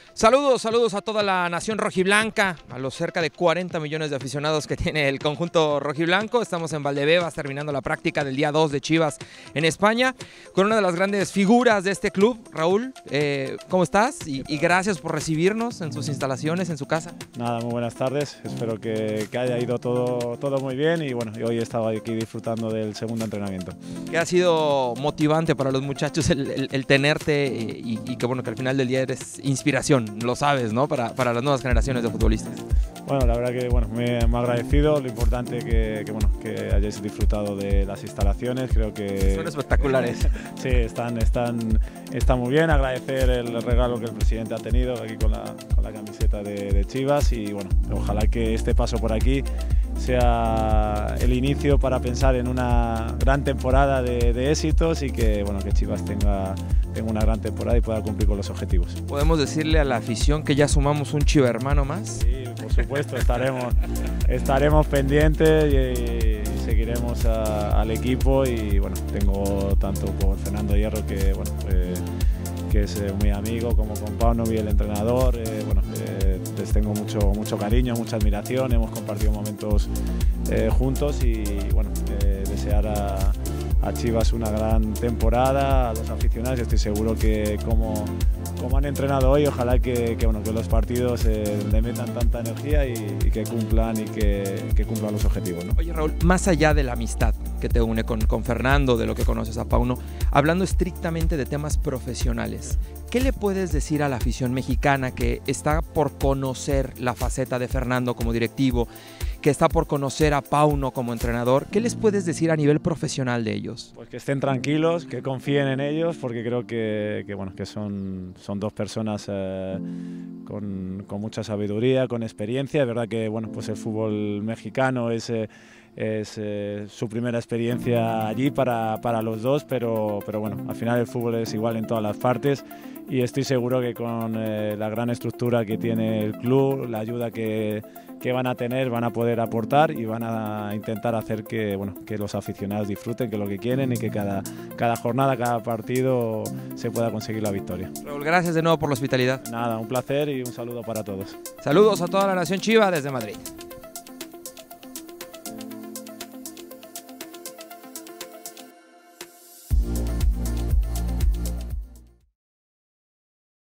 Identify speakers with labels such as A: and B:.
A: Saludos, saludos a toda la nación rojiblanca, a los cerca de 40 millones de aficionados que tiene el conjunto rojiblanco. Estamos en Valdebebas terminando la práctica del día 2 de Chivas en España con una de las grandes figuras de este club. Raúl, ¿cómo estás? Y gracias por recibirnos en sus instalaciones, en su casa.
B: Nada, muy buenas tardes. Espero que haya ido todo muy bien y bueno, hoy he estado aquí disfrutando del segundo entrenamiento.
A: ¿Qué ha sido motivante para los muchachos el tenerte y que bueno, que al final del día eres inspiración? Lo sabes, ¿no? Para las nuevas generaciones de futbolistas.
B: Bueno, la verdad que bueno, me agradecido, lo importante que hayáis disfrutado de las instalaciones, creo que...
A: Son espectaculares.
B: Sí, están muy bien, agradecer el regalo que el presidente ha tenido aquí con la camiseta de Chivas y bueno, ojalá que este paso por aquí sea el inicio para pensar en una gran temporada de éxitos y que, bueno, que Chivas tenga una gran temporada y pueda cumplir con los objetivos.
A: ¿Podemos decirle a la afición que ya sumamos un Chiva hermano más?
B: Sí, por supuesto, estaremos pendientes y seguiremos al equipo y bueno, tengo tanto por Fernando Hierro que es muy amigo, como con Pauno y el entrenador, les tengo mucho cariño, mucha admiración, hemos compartido momentos juntos y bueno, desear a Chivas una gran temporada, a los aficionados. Estoy seguro que como han entrenado hoy, ojalá que los partidos le metan tanta energía y que cumplan los objetivos, ¿no?
A: Oye, Raúl, más allá de la amistad que te une con Fernando, de lo que conoces a Pauno, hablando estrictamente de temas profesionales, ¿qué le puedes decir a la afición mexicana que está por conocer la faceta de Fernando como directivo, que está por conocer a Pauno como entrenador? ¿Qué les puedes decir a nivel profesional de ellos?
B: Pues que estén tranquilos, que confíen en ellos, porque creo que son dos personas con mucha sabiduría, con experiencia. Es verdad que bueno, pues el fútbol mexicano es su primera experiencia allí para los dos, pero bueno, al final el fútbol es igual en todas las partes y estoy seguro que con la gran estructura que tiene el club, la ayuda que van a tener, van a poder aportar y van a intentar hacer que los aficionados disfruten, que lo que quieren y que cada jornada, cada partido se pueda conseguir la victoria.
A: Raúl, gracias de nuevo por la hospitalidad.
B: Nada, un placer y un saludo para todos.
A: Saludos a toda la nación Chiva desde Madrid.